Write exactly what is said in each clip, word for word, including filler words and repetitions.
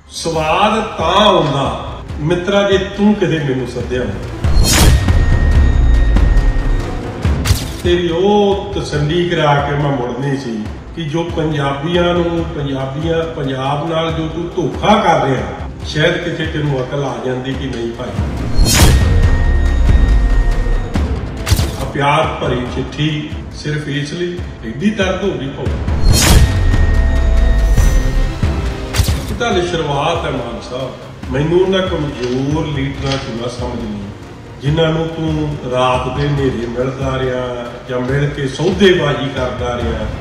ਸਵਾਦ ਤਾਂ ਆਉਂਦਾ ਮਿੱਤਰਾ ਜੇ ਤੂੰ ਕਦੇ ਮੈਨੂੰ ਸੱਦਿਆ ਤੇਰੀ ਉਹ ਤਸੱਲੀ ਕਰਾ ਕੇ ਮੈਂ ਮੁੜਨੀ ਸੀ ਕਿ ਜੋ ਪੰਜਾਬੀਆਂ ਨੂੰ ਪੰਜਾਬੀਆਂ ਪੰਜਾਬ ਨਾਲ ਜੋ ਤੂੰ ਧੋਖਾ ਕਰ ਰਿਹਾ ਸ਼ਾਇਦ ਕਿਤੇ ਤੈਨੂੰ ਅਕਲ ਆ ਜਾਂਦੀ ਕਿ ਨਹੀਂ ਭਾਈ। ਆ ਪਿਆਰ ਭਰੀ ਚਿੱਠੀ ਸਿਰਫ ਇਸ ਲਈ ਐਡੀ ਦਰਦ ਹੋ ਗਈ ਭਾਈ। ਲਈ ਸ਼ੁਰੂਆਤ है मान साहब मैनू ना कमजोर लीडर चो ना समझनी जिन्होंने तू रात के नेरे मिलता रहा या मिल के सौदेबाजी करता रहा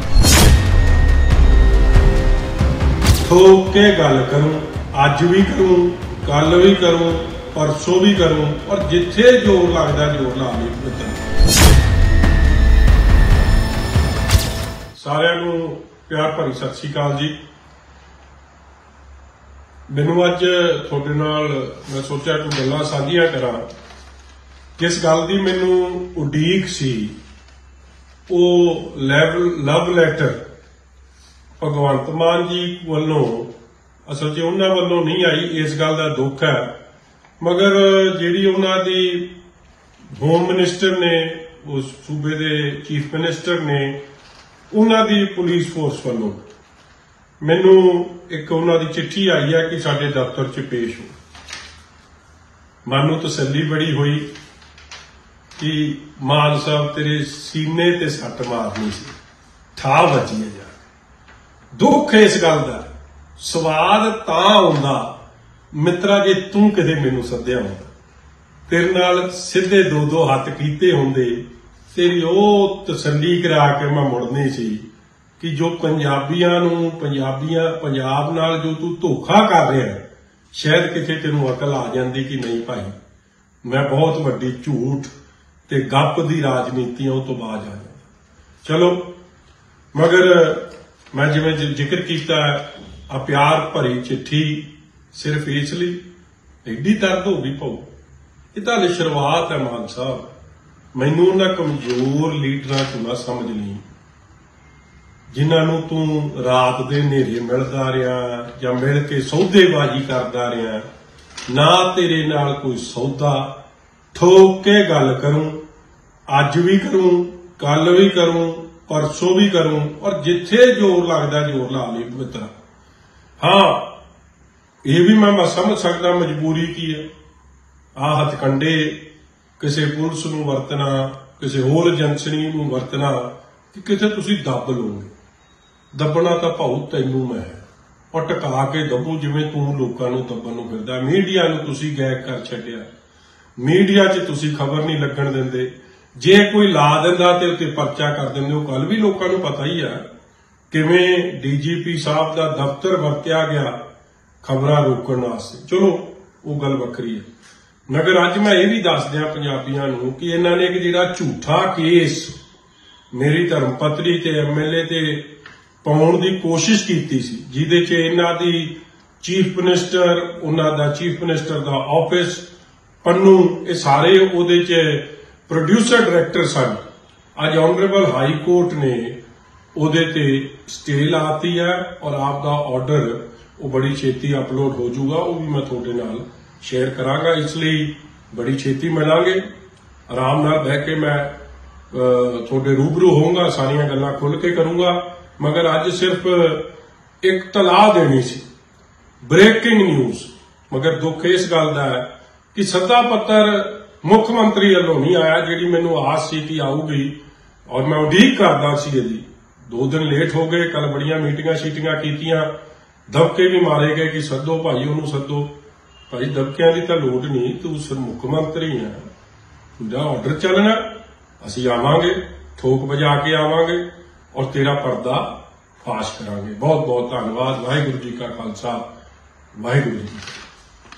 ठोक के गल करूं अज भी करूं कल भी करूं परसों भी करूं और जिथे जोर लगता जोर ला ली मित्र। सारिਆਂ ਨੂੰ प्यार भरी सत श्री अकाल जी। मैनू अज थोड़े नाल मैं सोचा कोई गल्लां साझियां करा। जिस गल दी मैनू उडीक सी वो लव लैटर भगवंत मान जी वालों असल च उन्हां वालों नहीं आई। इस गल का दुख है मगर जिहड़ी उन्हां दी होम मिनिस्टर ने उस सूबे दे चीफ मिनिस्टर ने उन्हां दी पुलिस फोर्स वालों मैनू एक उन्होंने चिट्ठी आई है कि साडे दफ्तर च पेश हो। मन नूं तसल्ली बड़ी हुई कि मान साहब तेरे सीने ते सट मारनी सी ठा बची है जा। दुख इस गल दा स्वाद तां आउंदा मित्रा जे तू कदे मैनू सद्दिया हुंदा तेरे नाल सीधे दो दो हत्थ कीते हुंदे तेरी ओह तसल्ली करा के मैं मुड़नी सी कि जो पंजाबियां नूं पंजाबियां पंजाब नाल जो तू धोखा कर रहा शायद किते तेनू अकल आ जाती कि नहीं भाई मैं बहुत वड्डी झूठ ते गप दी राजनीतियों तो बाज आ जाता। चलो मगर मैं जिवें जिक्र किया आ प्यार भरी चिट्ठी सिर्फ इसलिए एडी दर्द हो गई भाऊ। ये तो हाले शुरुआत है मान साहब। मैनू उन्हां कमजोर लीडरां चों ना समझनी जिन्होंने तू रात के नेरे मिलता रहा या मिल के सौदेबाजी करता रहा ना तेरे नाल कोई सौदा ठोक के गल करूं अज भी करूं कल भी करूं परसों भी करूं और जिथे जोर लगता जोर ला ली मित्र। हाँ ये भी मैं समझ सकता मजबूरी की है आ हथकंडे किसी पुलिस नूं वरतना किसी होर एजेंसी नूं वरतना कि किते तुसीं दब लोगे। दबना तो भाऊ तैनू मैं और टका के दबू जिवें तू लोगों नूं दबन नूं फिरदा। मीडिया नूं तुसीं गैग कर छड्डिया मीडिया च तुसीं खबर नहीं लगन दिंदे जे कोई ला दिंदा ते उत्ते परचा कर दिंदे हो। कल भी लोगों नूं पता ही है किवें डी जी पी साहब दा दफ्तर वरत्या गया खबरां रोकण वास्ते। चलो वो गल वखरी है मगर अज मैं ये भी दस दियां पंजाबियां नूं कि इन्हां ने एक जिहड़ा झूठा केस मेरी धर्मपत्नी ते एम एल ए ते पाउण दी कोशिश कीती सी जिहदे च इन्हां दी चीफ मिनिस्टर उन्हां दा चीफ मिनिस्टर दा ऑफिस पन्नू ये सारे उहदे च प्रोड्यूसर डायरैक्टर सन। अज ऑनरेबल हाई कोर्ट ने उहदे ते स्टे लाती है और आप दा ऑर्डर वो बड़ी छेती अपलोड हो जाऊगा वो भी मैं थोड़े नाल शेयर करांगा। इसलिए बड़ी छेती मिलांगे आराम नाल बह के मैं थोड़े रूबरू होऊंगा सारियां गल्लां खुल के करूंगा। मगर अज सिर्फ एक तला देनी सी ब्रेकिंग न्यूज मगर दुख इस गल का है कि सदा पत्र मुख्यमंत्री वालों नहीं आया जिहड़ी मैनू आस सी कि आऊगी और मैं उडीक करदा सी। इहदी दो दिन लेट हो गए। कल बड़ियां मीटिंगां शीटिंगां कीतियां दबके भी मारे गए कि सदो भाई उन्होंने सदो। भाई दबकियां की तो लोड़ नहीं तू सिर्फ मुख्यमंत्री है तुझा ऑर्डर चलना असीं आवांगे ठोक बजा के आवांगे और तेरा पर्दा फाश करांगे। बहुत बहुत धन्यवाद। वाहिगुरू जी का खालसा वाहिगुरू जी।